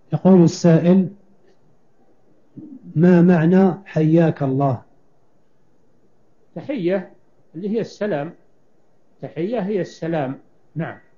يقول السائل: ما معنى حياك الله؟ تحية اللي هي السلام، تحية هي السلام. نعم.